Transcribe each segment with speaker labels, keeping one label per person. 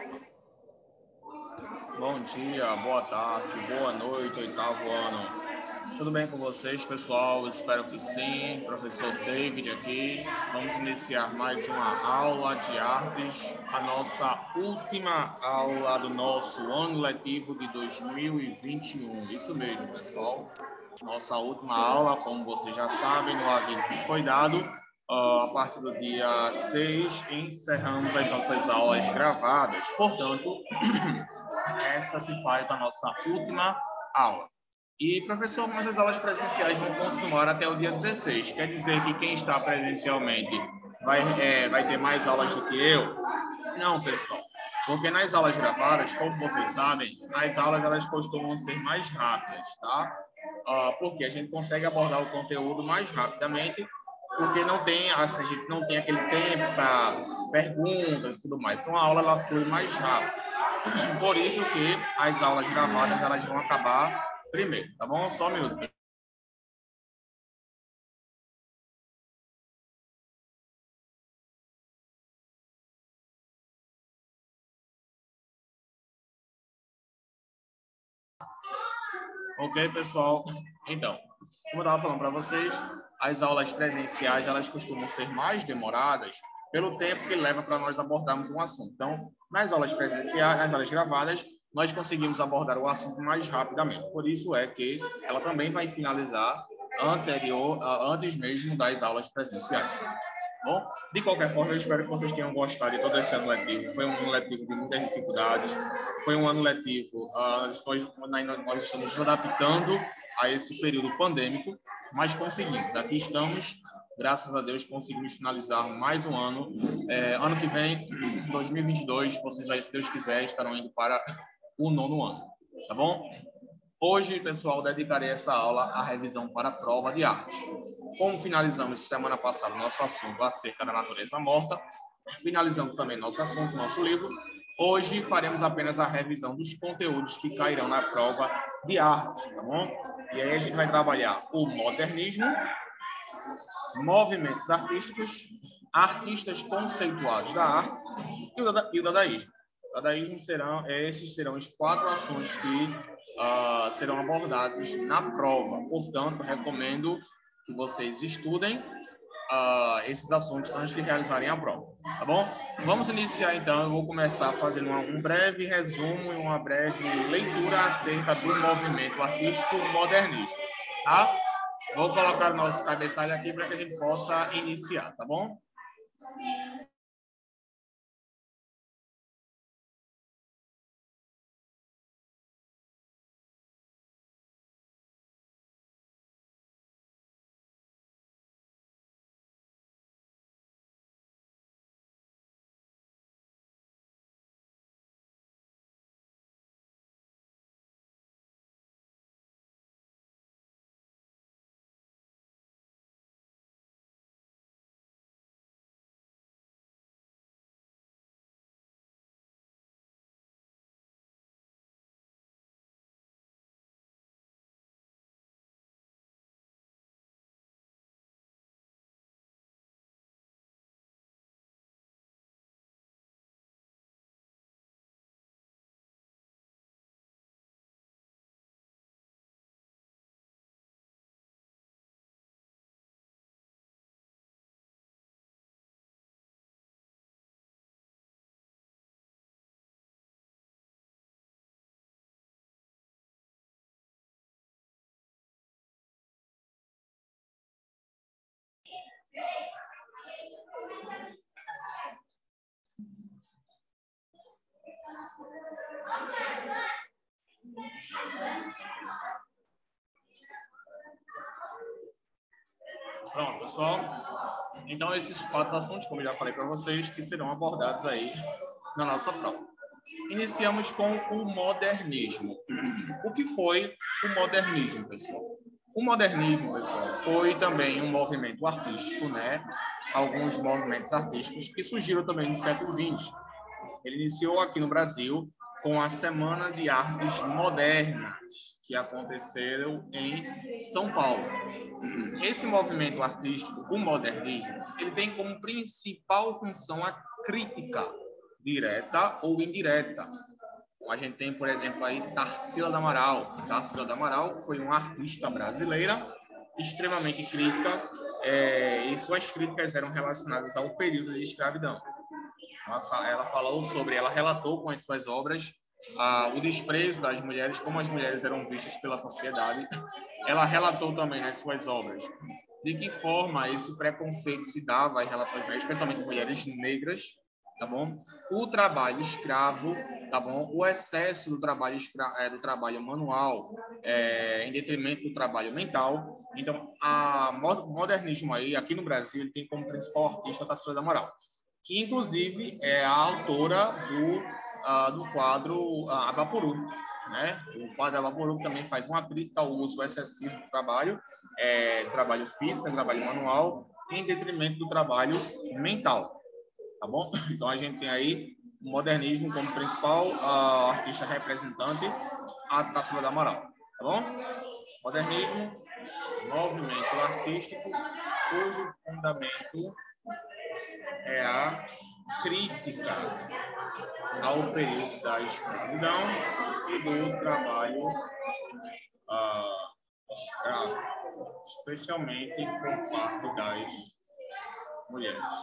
Speaker 1: Bom dia, boa tarde, boa noite, oitavo ano. Tudo bem com vocês, pessoal? Espero que sim. Professor David aqui. Vamos iniciar mais uma aula de artes, a nossa última aula do nosso ano letivo de 2021. Isso mesmo, pessoal. Nossa última aula, como vocês já sabem, no aviso que foi dado, a partir do dia 6, encerramos as nossas aulas gravadas. Portanto, essa se faz a nossa última aula. E, professor, mas as aulas presenciais vão continuar até o dia 16. Quer dizer que quem está presencialmente vai ter mais aulas do que eu? Não, pessoal. Porque nas aulas gravadas, como vocês sabem, as aulas elas costumam ser mais rápidas, tá? Porque a gente consegue abordar o conteúdo mais rapidamente, porque a gente não tem aquele tempo para perguntas e tudo mais. Então, a aula ela flui mais rápido. Por isso que as aulas gravadas elas vão acabar primeiro, tá bom? Só um minuto. Ok, pessoal? Então, como eu estava falando para vocês, as aulas presenciais elas costumam ser mais demoradas pelo tempo que leva para nós abordarmos um assunto. Então, nas aulas presenciais, nas aulas gravadas, nós conseguimos abordar o assunto mais rapidamente. Por isso é que ela também vai finalizar antes mesmo das aulas presenciais. Bom, de qualquer forma, eu espero que vocês tenham gostado de todo esse ano letivo. Foi um ano letivo de muitas dificuldades. Foi um ano letivo, nós estamos nos adaptando a esse período pandêmico, mas conseguimos. Aqui estamos, graças a Deus, conseguimos finalizar mais um ano. Ano que vem, 2022, vocês aí, se Deus quiser, estarão indo para o 9º ano, tá bom? Hoje, pessoal, dedicarei essa aula à revisão para a prova de arte. Como finalizamos semana passada o nosso assunto acerca da natureza morta, finalizamos também nosso assunto, nosso livro, hoje faremos apenas a revisão dos conteúdos que cairão na prova de arte, tá bom? E aí a gente vai trabalhar o modernismo, movimentos artísticos, artistas conceituados da arte e o dadaísmo. O dadaísmo esses serão os 4 assuntos que serão abordados na prova. Portanto, recomendo que vocês estudem esses assuntos antes de realizarem a prova, tá bom? Vamos iniciar, então. Eu vou começar fazendo um breve resumo e uma breve leitura acerca do movimento artístico modernismo, tá? Vou colocar o nosso cabeçalho aqui para que a gente possa iniciar, tá bom? Pronto, pessoal. Então, esses 4 assuntos, como eu já falei para vocês, que serão abordados aí na nossa prova. Iniciamos com o modernismo. O que foi o modernismo, pessoal? O modernismo, pessoal, foi também um movimento artístico, né? Alguns movimentos artísticos que surgiram também no século XX. Ele iniciou aqui no Brasil com a Semana de Artes Modernas, que aconteceu em São Paulo. Esse movimento artístico, o modernismo, ele tem como principal função a crítica direta ou indireta. A gente tem, por exemplo, aí Tarsila do Amaral. Tarsila do Amaral foi uma artista brasileira extremamente crítica, e suas críticas eram relacionadas ao período de escravidão. Ela relatou com as suas obras o desprezo das mulheres, como as mulheres eram vistas pela sociedade. Ela relatou também nas suas obras de que forma esse preconceito se dava em relação às mulheres, especialmente mulheres negras, tá bom? O trabalho escravo, tá bom? O excesso do do trabalho manual, em detrimento do trabalho mental. Então, o modernismo aí, aqui no Brasil, ele tem como principal artista a Tarsila do Amaral, que inclusive é a autora do quadro Abaporu, né? O quadro Abaporu também faz uma crítica ao uso excessivo do trabalho, trabalho físico, trabalho manual, em detrimento do trabalho mental, tá bom? Então a gente tem aí o modernismo como principal artista representante, a Tarsila do Amaral, tá bom? Modernismo, movimento artístico cujo fundamento é a crítica ao período da escravidão e do trabalho escravo, especialmente por parte das mulheres.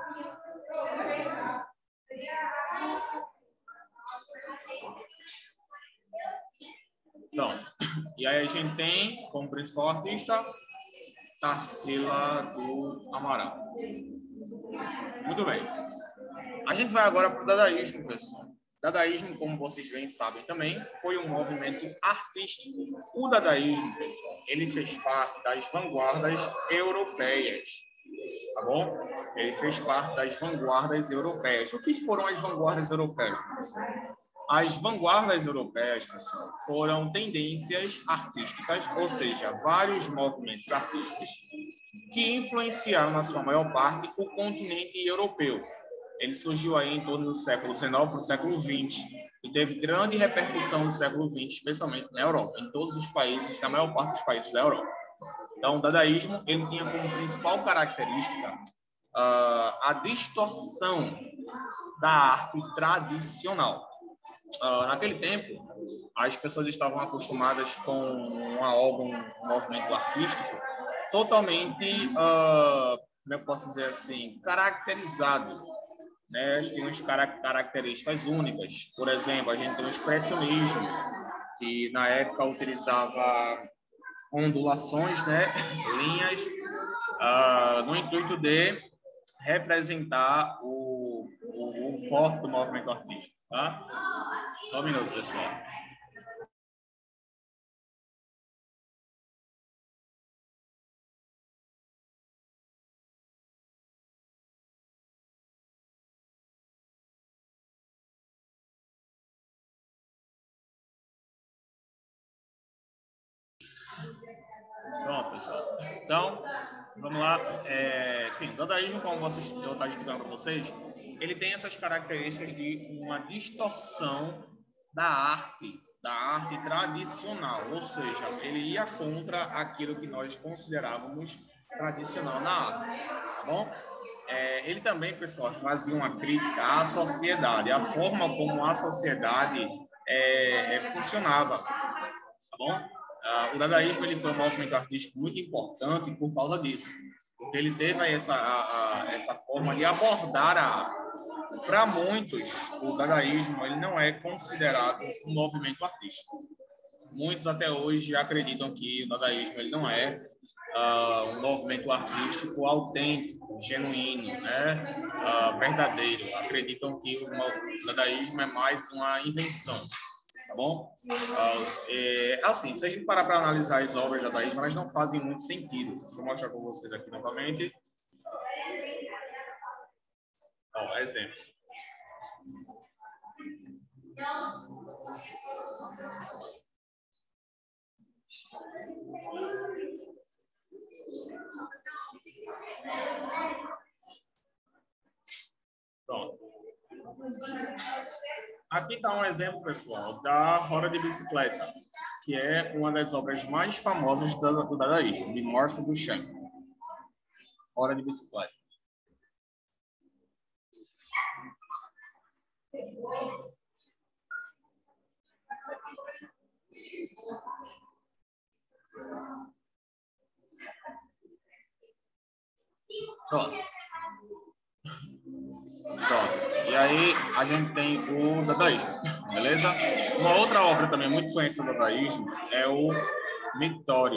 Speaker 1: Então, e aí a gente tem como principal artista Tarsila do Amaral. Muito bem. A gente vai agora para o dadaísmo, pessoal. Dadaísmo, como vocês bem sabem também, foi um movimento artístico. O dadaísmo, pessoal, ele fez parte das vanguardas europeias, tá bom? Ele fez parte das vanguardas europeias. O que foram as vanguardas europeias, pessoal? As vanguardas europeias, pessoal, foram tendências artísticas, ou seja, vários movimentos artísticos que influenciaram, na sua maior parte, o continente europeu. Ele surgiu aí em torno do século XIX para o século XX e teve grande repercussão no século XX, especialmente na Europa, em todos os países, na maior parte dos países da Europa. Então, o dadaísmo ele tinha como principal característica a distorção da arte tradicional. Naquele tempo, as pessoas estavam acostumadas com uma obra, um movimento artístico totalmente, como eu posso dizer assim, caracterizado, né? Tem umas características únicas. Por exemplo, a gente tem o expressionismo, que na época utilizava ondulações, né? Linhas, no intuito de representar o forte do movimento artístico. Tá? Só um minuto, pessoal. Pronto, pessoal. Então, vamos lá. Sim, o dadaísmo, como eu estava explicando para vocês, ele tem essas características de uma distorção da arte tradicional, ou seja, ele ia contra aquilo que nós considerávamos tradicional na arte, tá bom? Ele também, pessoal, fazia uma crítica à sociedade, à forma como a sociedade funcionava, tá bom? O dadaísmo ele foi um movimento artístico muito importante por causa disso, porque ele teve essa forma de abordar a arte. Para muitos, o dadaísmo ele não é considerado um movimento artístico. Muitos até hoje acreditam que o dadaísmo ele não é um movimento artístico autêntico, genuíno, né? Verdadeiro. Acreditam que o dadaísmo é mais uma invenção. Tá bom? Assim, se a gente parar para analisar as obras de dadaísmo, elas não fazem muito sentido. Deixa eu mostrar para vocês aqui novamente. Exemplo. Pronto. Aqui está um exemplo, pessoal, da Roda de Bicicleta, que é uma das obras mais famosas do dadaísmo, de Marcel Duchamp. Roda de Bicicleta. Pronto. Pronto. E aí a gente tem o dadaísmo, beleza? Uma outra obra também muito conhecida do dadaísmo é o Mictório.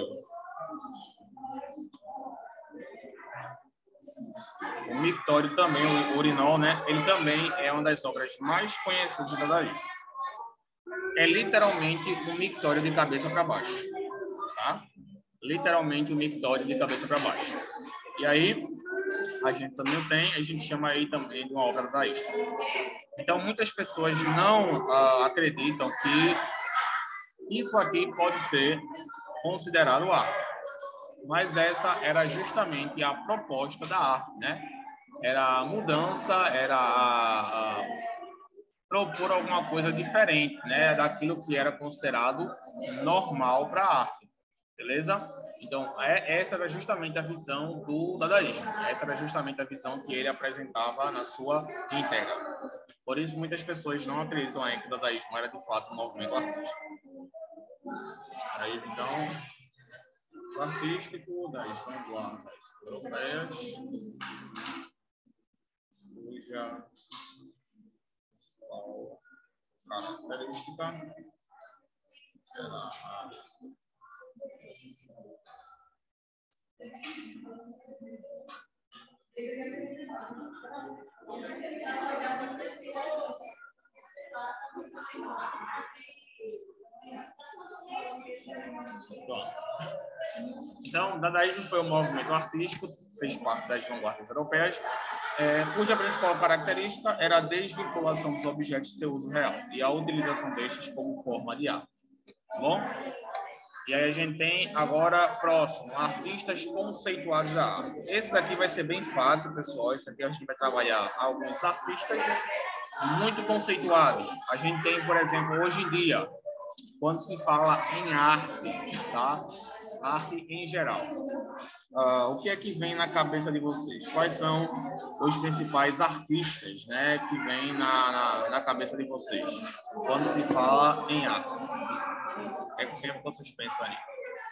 Speaker 1: O Mictório também, o Urinol, né? Ele também é uma das obras mais conhecidas do dadaísmo. É literalmente um mictório de cabeça para baixo, tá? Literalmente um mictório de cabeça para baixo. E aí a gente também tem, a gente chama aí também de uma obra dadaísta. Então muitas pessoas não acreditam que isso aqui pode ser considerado arte. Mas essa era justamente a proposta da arte, né? Era a mudança, era propor alguma coisa diferente, né? Daquilo que era considerado normal para a arte, beleza? Então, essa era justamente a visão do dadaísmo. Essa era justamente a visão que ele apresentava na sua íntegra. Por isso, muitas pessoas não acreditam aí que o dadaísmo era, de fato, um movimento artístico. Aí, então, o artístico das vanguardas europeias, cuja principal característica era a Pronto. Então, o dadaísmo foi um movimento artístico, fez parte das vanguardas europeias, cuja principal característica era a desvinculação dos objetos de seu uso real e a utilização destes como forma de arte. Tá bom? E aí a gente tem agora, próximo, artistas conceituados da arte. Esse daqui vai ser bem fácil, pessoal. Esse aqui a gente vai trabalhar alguns artistas muito conceituados. A gente tem, por exemplo, hoje em dia, quando se fala em arte, tá? Arte em geral. O que é que vem na cabeça de vocês? Quais são os principais artistas, né, que vem na cabeça de vocês quando se fala em arte? O que vocês pensam aí?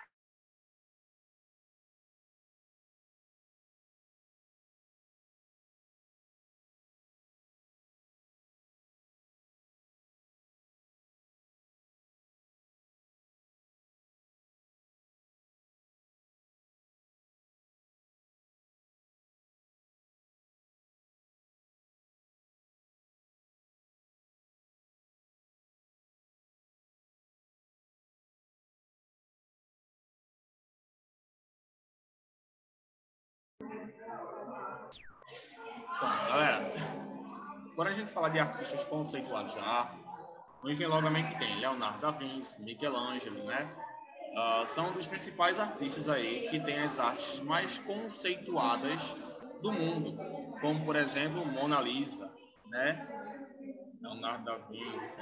Speaker 1: Então, galera, quando a gente fala de artistas conceituados da arte, nos vem logo a mente quem? Leonardo da Vinci, Michelangelo, né? São dos principais artistas aí que têm as artes mais conceituadas do mundo, como, por exemplo, Mona Lisa, né? Leonardo da Vinci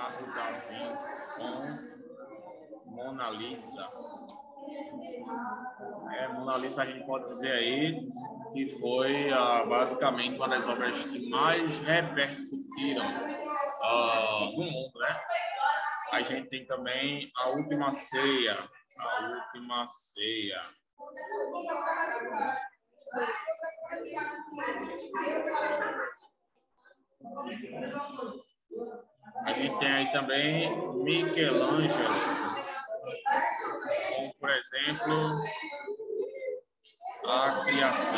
Speaker 1: com Mona Lisa. Mona Lisa a gente pode dizer aí que foi basicamente uma das obras que mais repercutiram no mundo, né? A gente tem também A Última Ceia. A Última Ceia. A gente tem aí também Michelangelo, como, por exemplo, a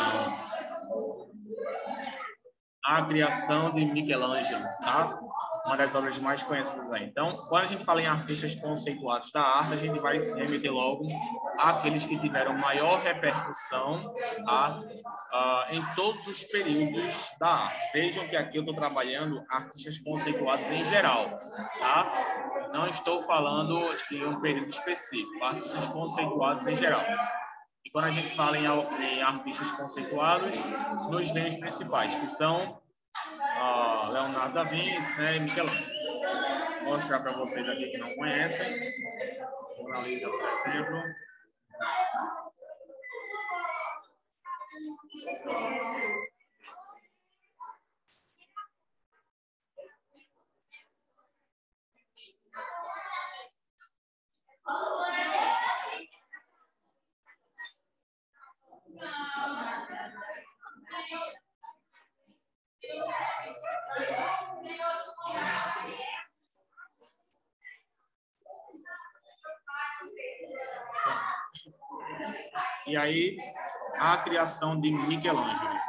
Speaker 1: criação de Michelangelo, tá? Uma das obras mais conhecidas aí. Então, quando a gente fala em artistas conceituados da arte, a gente vai se remeter logo àqueles que tiveram maior repercussão, tá? Em todos os períodos da arte. Vejam que aqui eu estou trabalhando artistas conceituados em geral, tá? Não estou falando de um período específico, artistas conceituados em geral. E quando a gente fala em artistas conceituados, nos vem os principais, que são Leonardo da Vinci, né, e Michelangelo. Vou mostrar para vocês aqui que não conhecem. Mona Lisa, por exemplo. E aí, a criação de Michelangelo.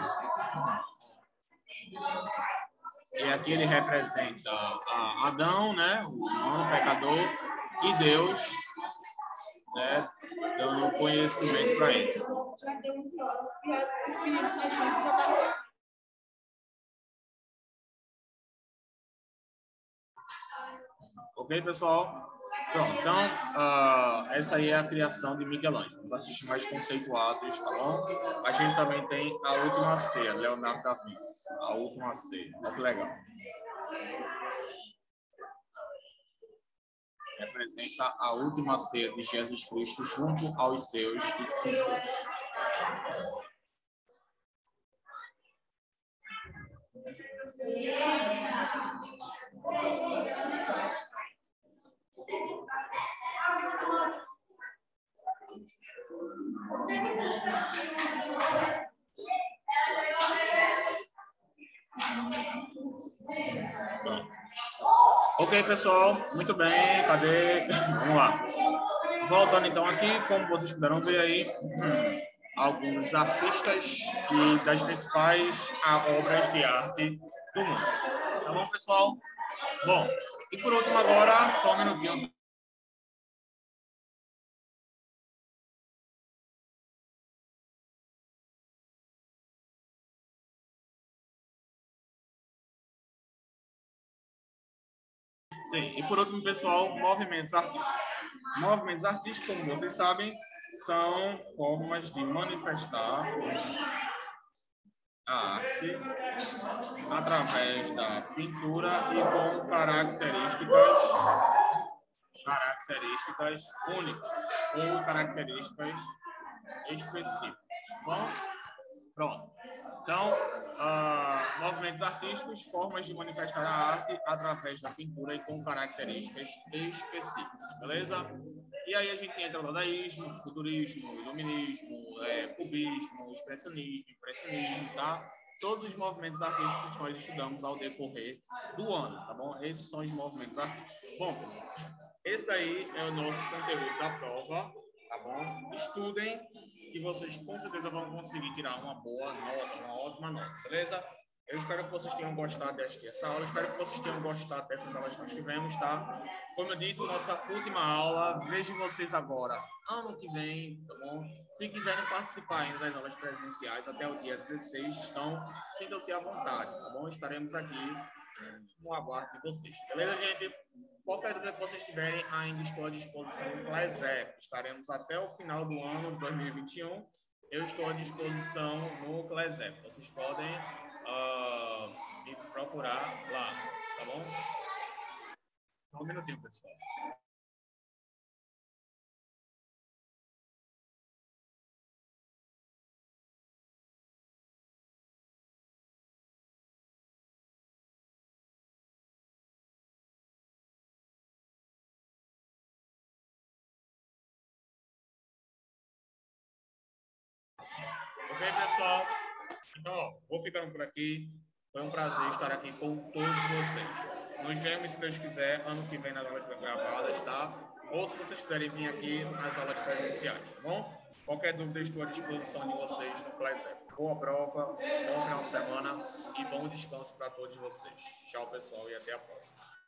Speaker 1: E aqui ele representa Adão, né, o humano pecador, e Deus, né, dando conhecimento para ele. Ok, pessoal? Pronto, então, essa aí é a criação de Michelangelo. Vamos assistir mais conceituados, tá bom? A gente também tem A Última Ceia, Leonardo da Vinci. A Última Ceia, olha que legal. Representa a última ceia de Jesus Cristo junto aos seus discípulos. Ok, pessoal, muito bem, cadê? Vamos lá. Voltando então aqui, como vocês puderam ver aí, alguns artistas e das principais obras de arte do mundo. Tá bom, pessoal? Bom, e por último agora, só um minutinho. Sim, e por último, pessoal, movimentos artísticos. Movimentos artísticos, como vocês sabem, são formas de manifestar a arte através da pintura e com características únicas ou características específicas. Bom, pronto. Então, movimentos artísticos, formas de manifestar a arte através da pintura e com características específicas, beleza? E aí a gente entra no dadaísmo, futurismo, iluminismo, cubismo, expressionismo, impressionismo, tá? Todos os movimentos artísticos que nós estudamos ao decorrer do ano, tá bom? Esses são os movimentos artísticos. Bom, pessoal, esse daí é o nosso conteúdo da prova, tá bom? Estudem, que vocês com certeza vão conseguir tirar uma boa nota, uma ótima nota, beleza? Eu espero que vocês tenham gostado de assistir essa aula, espero que vocês tenham gostado dessas aulas que nós tivemos, tá? Como eu disse, nossa última aula, vejo vocês agora, ano que vem, tá bom? Se quiserem participar ainda das aulas presenciais até o dia 16, então sintam-se à vontade, tá bom? Estaremos aqui no aguardo de vocês, beleza, gente? Qualquer dúvida que vocês tiverem, ainda estou à disposição do ClaSEP. Estaremos até o final do ano de 2021. Eu estou à disposição no ClaSEP. Vocês podem me procurar lá, tá bom? Só um minutinho, pessoal. Ok, pessoal? Então, vou ficando por aqui. Foi um prazer estar aqui com todos vocês. Nos vemos, se Deus quiser, ano que vem nas aulas gravadas, tá? Ou se vocês quiserem vir aqui nas aulas presenciais, tá bom? Qualquer dúvida, estou à disposição de vocês no ClaSEP. Boa prova, bom final de semana e bom descanso para todos vocês. Tchau, pessoal, e até a próxima.